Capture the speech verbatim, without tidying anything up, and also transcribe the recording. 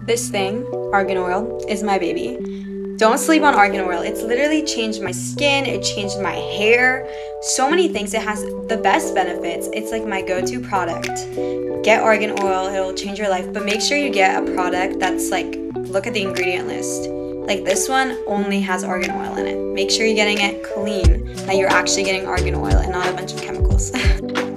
This thing, argan oil, is my baby. Don't sleep on argan oil. It's literally changed my skin, it changed my hair, so many things. It has the best benefits. It's like my go-to product. Get argan oil, it'll change your life, but make sure you get a product that's like, look at the ingredient list. Like this one only has argan oil in it. Make sure you're getting it clean, that you're actually getting argan oil and not a bunch of chemicals.